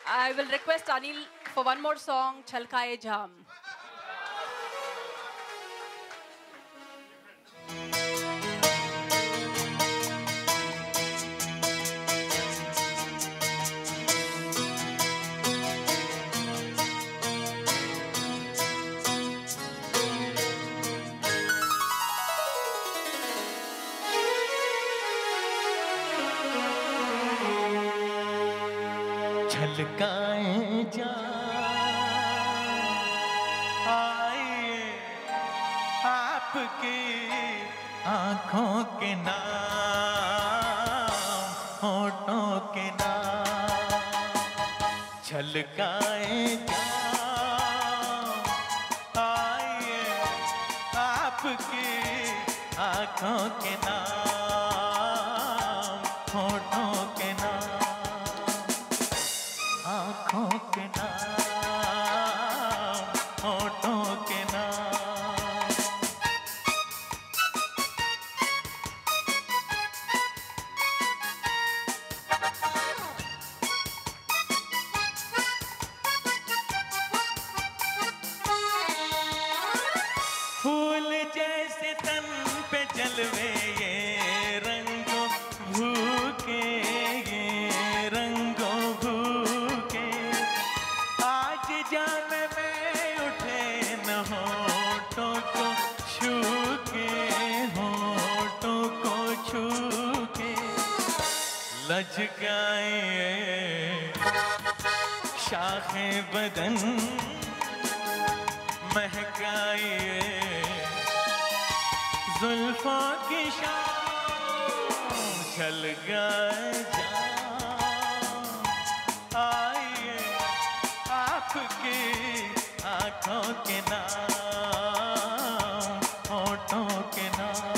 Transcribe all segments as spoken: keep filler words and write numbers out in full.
I will request Anil for one more song, Chalkaye Jam. छलकाए जा आए आपकी आँखों के नाम, होठों के नाम। छलकाए जा आए आपकी आँखों के नाम, होठों के नाम, आँखों के नाम, होठों के नाम। फूल जैसे तन पे जलवे ये रंगों भूखे, ये रंगों भूखे। आज जाम में उठे न होठों को छू के, होठों को छू के। लचकाए शाखे बदन, महकाए जुल्फों की शाम। छलकाए जा आइए आपकी आँखों के नाम, होठों के नाम।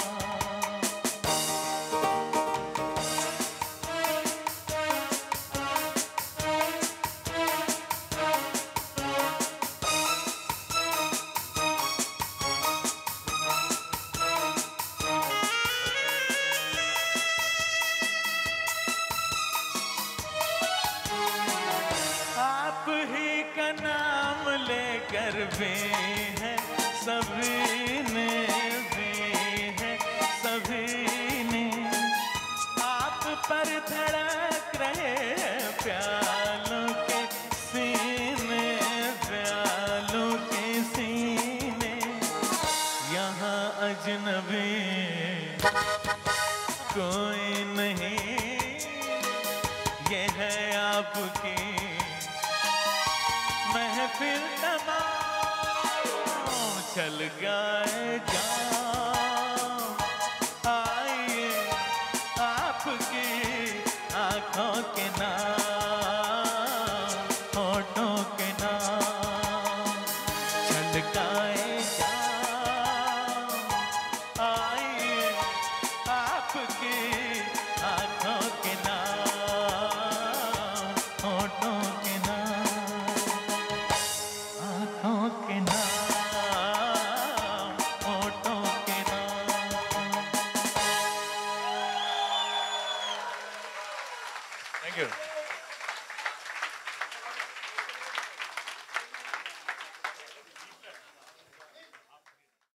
आप ही का नाम लेकर वे हैं सभी ने, वे हैं सभी ने। आप पर धड़क रहे प्यालों के सीने, प्यालों के सीने। यहाँ अजनबी कोई नहीं, ये है आपकी महफिल तमाम। छलकाए जा आइए आपकी आँखों के नाम, होठों के नाम। छलकाए जा आइए आपकी आँखों के नाम, होठों के नाम, आँखों के नाम, होठों के नाम। Thank you.